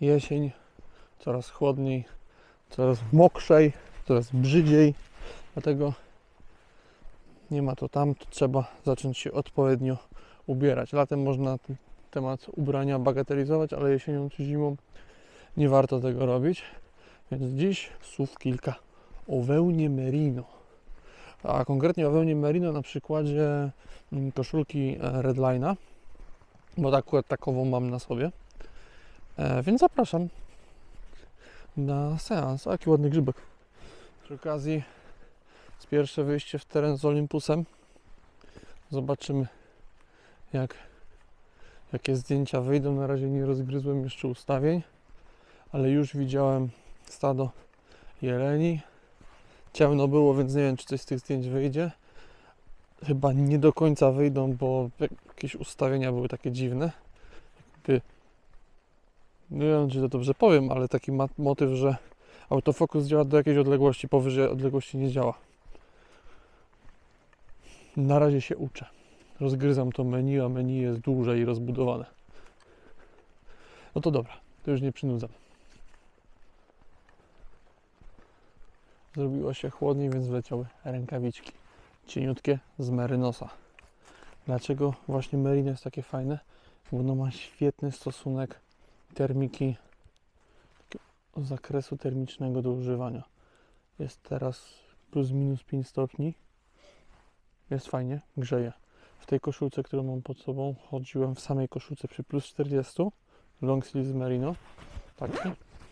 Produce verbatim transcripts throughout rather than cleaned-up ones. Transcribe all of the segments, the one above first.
jesień, coraz chłodniej, coraz mokrzej, coraz brzydziej, dlatego nie ma to tam, to trzeba zacząć się odpowiednio ubierać. Latem można ten temat ubrania bagatelizować, ale jesienią czy zimą nie warto tego robić. Więc dziś słów kilka o wełnie merino, a konkretnie o wełnie merino na przykładzie koszulki Redline'a, bo akurat takową mam na sobie. E, więc zapraszam na seans. O, jaki ładny grzybek. Przy okazji z pierwsze wyjście w teren z Olympusem. Zobaczymy jak, jakie zdjęcia wyjdą. Na razie nie rozgryzłem jeszcze ustawień, ale już widziałem stado jeleni. Ciemno było, więc nie wiem, czy coś z tych zdjęć wyjdzie. Chyba nie do końca wyjdą, bo jakieś ustawienia były takie dziwne. Jakby, nie wiem, czy to dobrze powiem, ale taki motyw, że autofokus działa do jakiejś odległości, powyżej odległości nie działa. Na razie się uczę. Rozgryzam to menu, a menu jest duże i rozbudowane. No to dobra, to już nie przynudzam. Zrobiło się chłodniej, więc wleciały rękawiczki. Cieniutkie z Merinosa. Dlaczego właśnie Merino jest takie fajne? Bo ono ma świetny stosunek termiki, zakresu termicznego do używania. Jest teraz plus minus pięć stopni. Jest fajnie, grzeje. W tej koszulce, którą mam pod sobą, chodziłem w samej koszulce przy plus czterdzieści. Long sleeve z Merino. Taki.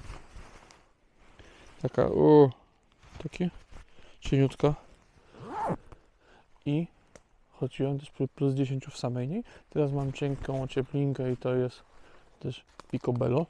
Taka, o, taki. Cieniutka. I chodziłem też przy plus dziesięć w samej niej. Teraz mam cienką ocieplinkę i to jest też Picobello.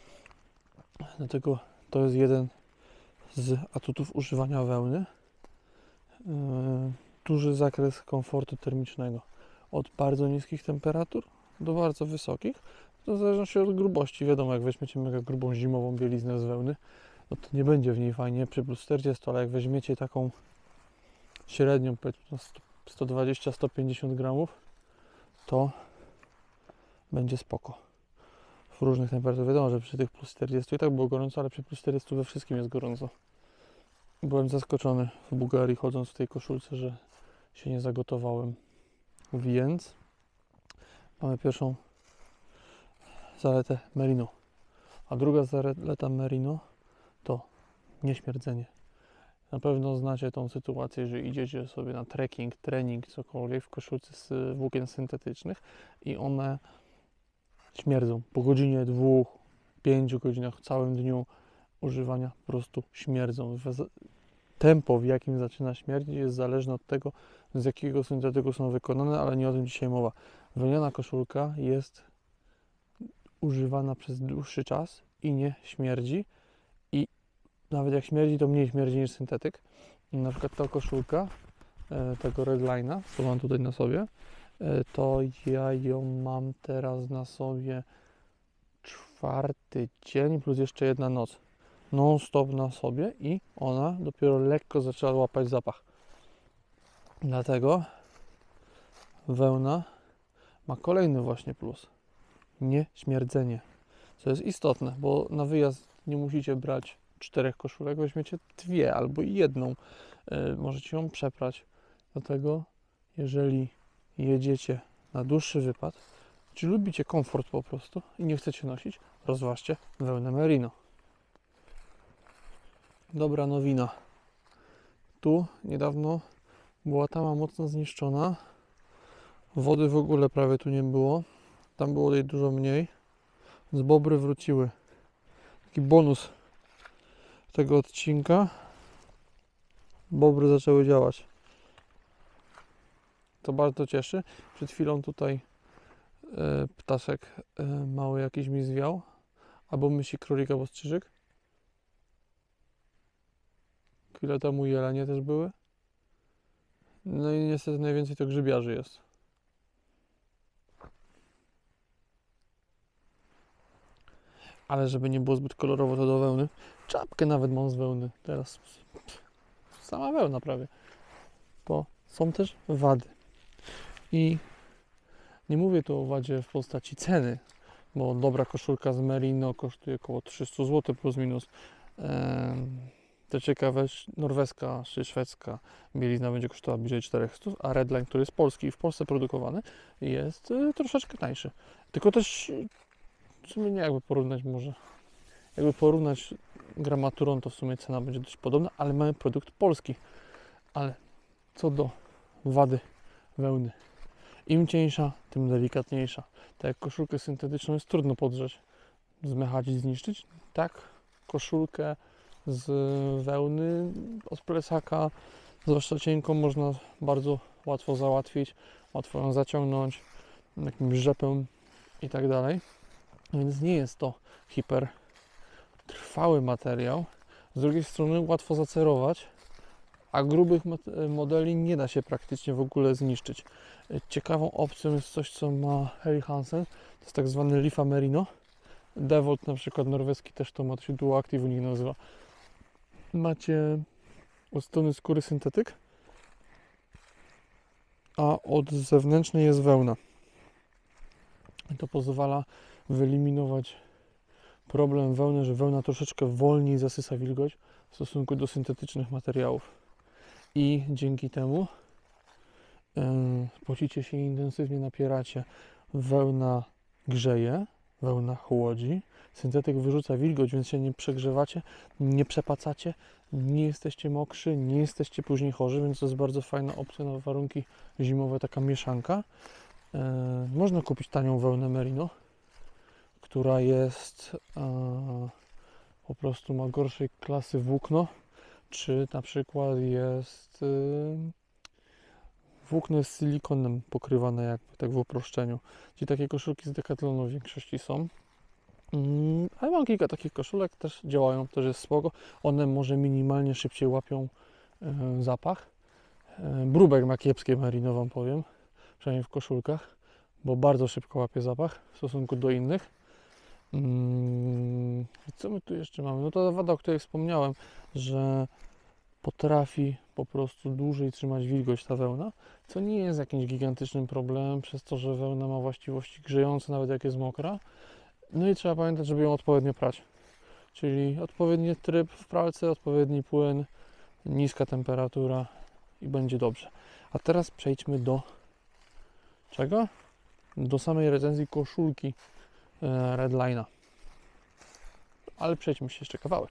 Dlatego to jest jeden z atutów używania wełny. Yy, duży zakres komfortu termicznego. Od bardzo niskich temperatur do bardzo wysokich. To w zależności od grubości. Wiadomo, jak weźmiecie mega grubą zimową bieliznę z wełny, no to nie będzie w niej fajnie przy plus czterdzieści, ale jak weźmiecie taką średnią, powiedzmy sto dwadzieścia do stu pięćdziesięciu gramów, to będzie spoko. W różnych temperaturach. Wiadomo, że przy tych plus czterdziestu i tak było gorąco, ale przy plus czterdziestu we wszystkim jest gorąco. Byłem zaskoczony w Bułgarii, chodząc w tej koszulce, że się nie zagotowałem. Więc mamy pierwszą zaletę Merino. A druga zaleta Merino to nieśmierdzenie. Na pewno znacie tą sytuację, że idziecie sobie na trekking, trening, cokolwiek w koszulce z włókien syntetycznych i one śmierdzą. Po godzinie, dwóch, pięciu godzinach, całym dniu używania po prostu śmierdzą. Tempo, w jakim zaczyna śmierdzić, jest zależne od tego, z jakiego syntetyku są wykonane, ale nie o tym dzisiaj mowa. Wełniana koszulka jest używana przez dłuższy czas i nie śmierdzi. I nawet jak śmierdzi, to mniej śmierdzi niż syntetyk. Na przykład ta koszulka e, tego Redline'a, co mam tutaj na sobie, e, to ja ją mam teraz na sobie czwarty dzień plus jeszcze jedna noc. Non stop na sobie i ona dopiero lekko zaczęła łapać zapach. Dlatego wełna ma kolejny właśnie plus. Nie śmierdzenie. Co jest istotne, bo na wyjazd nie musicie brać czterech koszulek, weźmiecie dwie albo jedną. Yy, możecie ją przeprać. Dlatego jeżeli jedziecie na dłuższy wypad, czy lubicie komfort po prostu i nie chcecie nosić, rozważcie wełnę Merino. Dobra nowina. Tu niedawno była tama mocno zniszczona. Wody w ogóle prawie tu nie było. Tam było jej dużo mniej. Z bobry wróciły. Taki bonus tego odcinka. Bobry zaczęły działać. To bardzo cieszy. Przed chwilą tutaj e, ptaszek e, mały jakiś mi zwiał. Albo myśli królik, albo strzyżyk. Chwilę temu jelenie też były. No i niestety najwięcej to grzybiarzy jest. Ale żeby nie było zbyt kolorowo, to do wełny. Czapkę nawet mam z wełny. Teraz sama wełna prawie. Bo są też wady. I nie mówię tu o wadzie w postaci ceny, bo dobra koszulka z merino kosztuje około trzysta złotych plus minus. To ciekawe, norweska czy szwedzka bielizna będzie kosztowała bliżej czterysta, a Redline, który jest polski i w Polsce produkowany, jest troszeczkę tańszy. Tylko też w sumie nie jakby porównać może. Jakby porównać gramaturą, to w sumie cena będzie dość podobna, ale mamy produkt polski. Ale co do wady wełny, im cieńsza, tym delikatniejsza. Tak jak koszulkę syntetyczną jest trudno podrzeć, zmechadzić, zniszczyć, tak koszulkę z wełny od plecaka, zwłaszcza cienką, można bardzo łatwo załatwić, łatwo ją zaciągnąć jakimś rzepem i tak dalej. Więc nie jest to hiper trwały materiał. Z drugiej strony łatwo zacerować, a grubych modeli nie da się praktycznie w ogóle zniszczyć. Ciekawą opcją jest coś, co ma Helly Hansen, to jest tak zwany Lifa Merino. Devolt na przykład norweski też to ma, to się Duo Active u nich nazywa. Macie od strony skóry syntetyk, a od zewnętrznej jest wełna. I to pozwala wyeliminować problem wełny, że wełna troszeczkę wolniej zasysa wilgoć w stosunku do syntetycznych materiałów. I dzięki temu yy, pocicie się intensywnie, napieracie, wełna grzeje, wełna chłodzi, syntetyk wyrzuca wilgoć, więc się nie przegrzewacie, nie przepacacie, nie jesteście mokrzy, nie jesteście później chorzy, więc to jest bardzo fajna opcja na warunki zimowe, taka mieszanka. Yy, można kupić tanią wełnę merino, która jest yy, po prostu ma gorszej klasy włókno, czy na przykład jest yy, włókno jest silikonem pokrywane, jakby tak w uproszczeniu. Czyli takie koszulki z Decathlonu w większości są. Yy, ale mam kilka takich koszulek, też działają, też jest spoko. One może minimalnie szybciej łapią yy, zapach. Yy, Brubek ma kiepskie merino, wam powiem, przynajmniej w koszulkach, bo bardzo szybko łapie zapach w stosunku do innych. Yy, co my tu jeszcze mamy? No to wada, o której wspomniałem, że potrafi po prostu dłużej trzymać wilgoć ta wełna, co nie jest jakimś gigantycznym problemem, przez to, że wełna ma właściwości grzejące, nawet jak jest mokra. No i trzeba pamiętać, żeby ją odpowiednio prać. Czyli odpowiedni tryb w pralce, odpowiedni płyn, niska temperatura i będzie dobrze. A teraz przejdźmy do czego? Do samej recenzji koszulki Redline'a. Ale przejdźmy się jeszcze kawałek.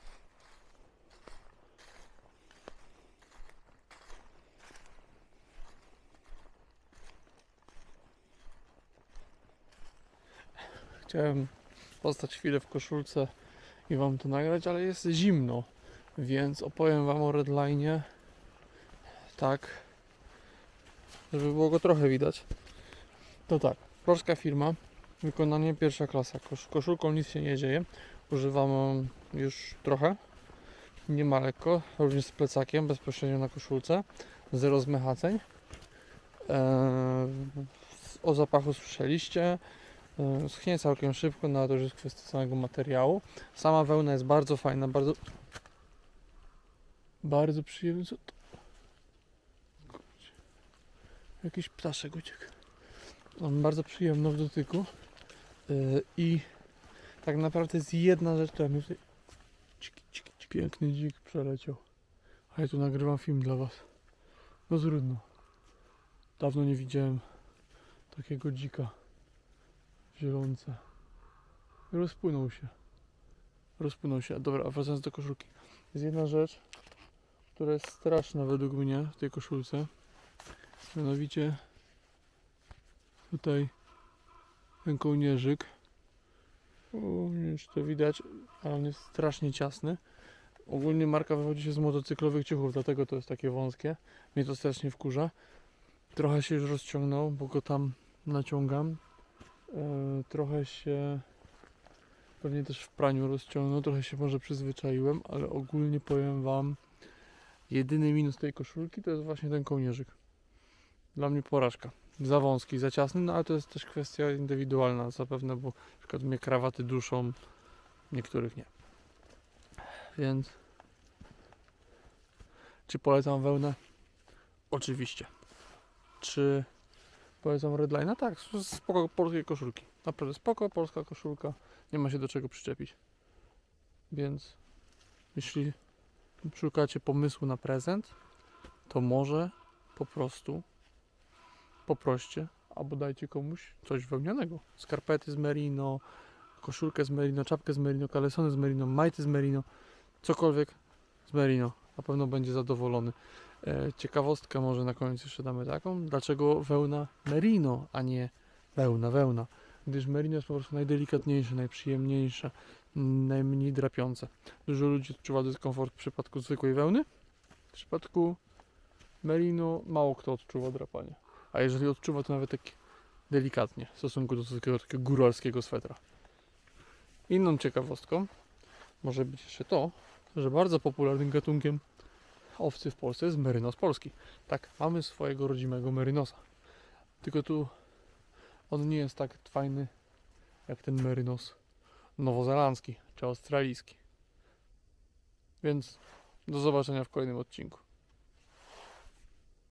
Chciałem postać chwilę w koszulce i wam to nagrać, ale jest zimno, więc opowiem wam o Redline'ie tak, żeby było go trochę widać. To tak, polska firma, wykonanie pierwsza klasa. Kosz, koszulką nic się nie dzieje, używam już trochę, nie ma lekko, również z plecakiem, bezpośrednio na koszulce, zero zmechaceń. Eee, o zapachu słyszeliście. Schnie całkiem szybko, no ale to już jest kwestia samego materiału. Sama wełna jest bardzo fajna, bardzo bardzo przyjemna. Co to? Jakiś ptaszek uciekł. Bardzo przyjemna w dotyku yy, i tak naprawdę jest jedna rzecz, która mi tutaj... Ciki, ciki, ciki. Piękny dzik przeleciał. A ja tu nagrywam film dla was. No trudno. Dawno nie widziałem takiego dzika. Zielonce. Rozpłynął się. Rozpłynął się. Dobra, a wracając do koszulki. Jest jedna rzecz, która jest straszna według mnie w tej koszulce. Mianowicie tutaj ten kołnierzyk. O, nie wiem, czy to widać, ale on jest strasznie ciasny. Ogólnie marka wywodzi się z motocyklowych ciuchów, dlatego to jest takie wąskie. Mnie to strasznie wkurza. Trochę się już rozciągnął, bo go tam naciągam. Yy, trochę się pewnie też w praniu rozciągnął, trochę się może przyzwyczaiłem, ale ogólnie powiem wam, jedyny minus tej koszulki to jest właśnie ten kołnierzyk. Dla mnie porażka. Za wąski, za ciasny, no ale to jest też kwestia indywidualna zapewne, bo na przykład mnie krawaty duszą, niektórych nie. Więc czy polecam wełnę? Oczywiście. Czy polecam Redline'a? Tak, spoko polskie koszulki. Naprawdę spoko, polska koszulka, nie ma się do czego przyczepić. Więc jeśli szukacie pomysłu na prezent, to może po prostu poproście albo dajcie komuś coś wełnianego. Skarpety z merino, koszulkę z merino, czapkę z merino, kalesony z merino, majty z merino, cokolwiek z merino. Na pewno będzie zadowolony. E, ciekawostkę może na koniec jeszcze damy taką. Dlaczego wełna merino, a nie wełna, wełna? Gdyż merino jest po prostu najdelikatniejsze, najprzyjemniejsze, najmniej drapiące. Dużo ludzi odczuwa dyskomfort w przypadku zwykłej wełny. W przypadku merino mało kto odczuwa drapanie. A jeżeli odczuwa, to nawet tak delikatnie w stosunku do zwykłego takiego góralskiego swetra. Inną ciekawostką może być jeszcze to, że bardzo popularnym gatunkiem owcy w Polsce jest merynos polski. Tak, mamy swojego rodzimego merynosa. Tylko tu on nie jest tak fajny jak ten merynos nowozelandzki czy australijski. Więc do zobaczenia w kolejnym odcinku.